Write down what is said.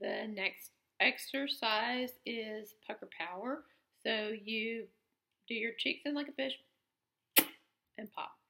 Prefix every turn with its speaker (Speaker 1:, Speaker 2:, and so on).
Speaker 1: The next exercise is pucker power. So you do your cheeks in like a fish and pop.